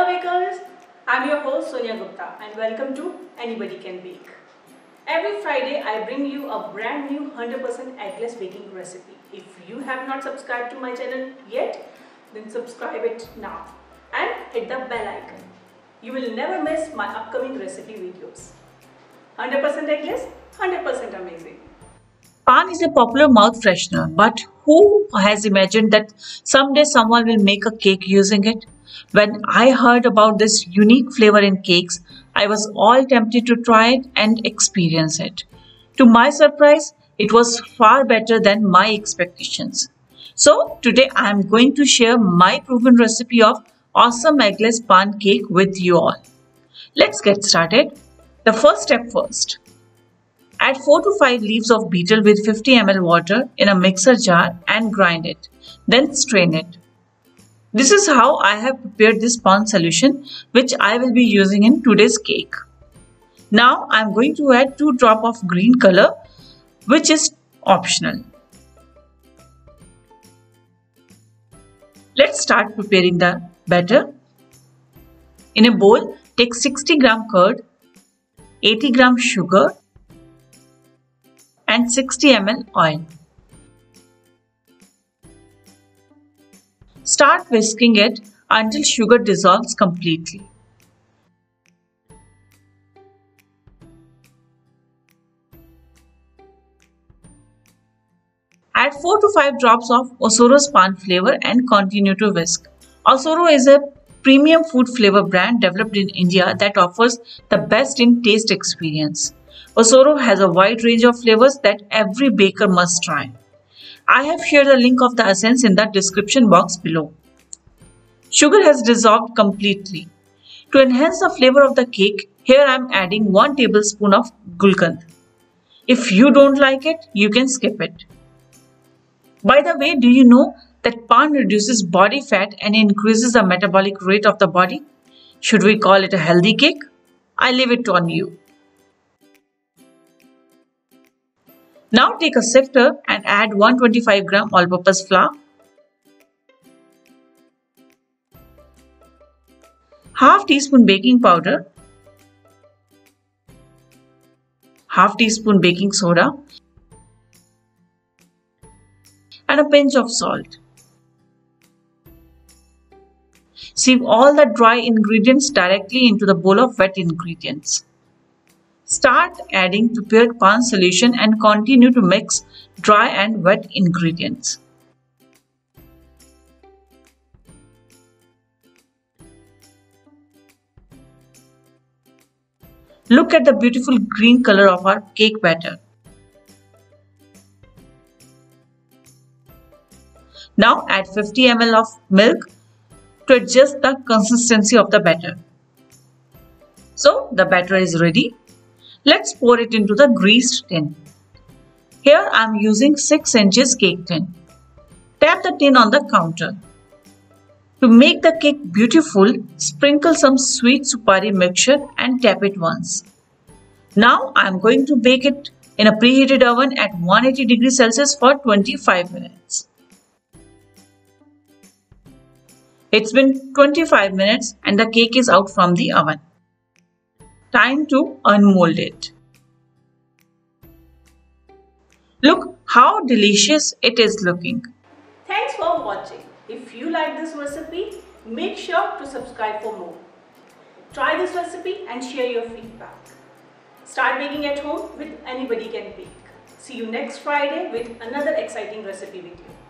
Hello bakers, I'm your host Sonia Gupta and welcome to Anybody Can Bake. Every Friday I bring you a brand new 100% eggless baking recipe. If you have not subscribed to my channel yet, then subscribe it now and hit the bell icon. You will never miss my upcoming recipe videos. 100% eggless, 100% amazing. Pan is a popular mouth freshener, but who has imagined that someday someone will make a cake using it? When I heard about this unique flavor in cakes, I was all tempted to try it and experience it. To my surprise, it was far better than my expectations. So, today I am going to share my proven recipe of awesome eggless pan cake with you all. Let's get started. The first step first. Add 4 to 5 leaves of beetle with 50 ml water in a mixer jar and grind it. Then strain it. This is how I have prepared this pan solution which I will be using in today's cake. Now I am going to add 2 drops of green color which is optional. Let's start preparing the batter. In a bowl, take 60 gram curd, 80 gram sugar and 60 ml oil. Start whisking it until sugar dissolves completely. Add 4 to 5 drops of Osoro's pan flavor and continue to whisk. Osoro is a premium food flavor brand developed in India that offers the best in taste experience. Osoro has a wide range of flavors that every baker must try. I have shared the link of the essence in the description box below. Sugar has dissolved completely. To enhance the flavor of the cake, here I am adding 1 tablespoon of gulkand. If you don't like it, you can skip it. By the way, do you know that pan reduces body fat and increases the metabolic rate of the body? Should we call it a healthy cake? I leave it on you. Now take a sifter and add 125 gram all-purpose flour, half teaspoon baking powder, half teaspoon baking soda and a pinch of salt. Sieve all the dry ingredients directly into the bowl of wet ingredients. Start adding prepared pan solution and continue to mix dry and wet ingredients. Look at the beautiful green color of our cake batter. Now add 50 ml of milk to adjust the consistency of the batter. So the batter is ready. Let's pour it into the greased tin. Here I am using 6 inches cake tin. Tap the tin on the counter. To make the cake beautiful, sprinkle some sweet supari mixture and tap it once. Now I am going to bake it in a preheated oven at 180 degrees Celsius for 25 minutes. It's been 25 minutes and the cake is out from the oven. Time to unmold it. Look how delicious it is looking. Thanks for watching. If you like this recipe, make sure to subscribe for more. Try this recipe and share your feedback. Start baking at home with Anybody Can Bake. See you next Friday with another exciting recipe video.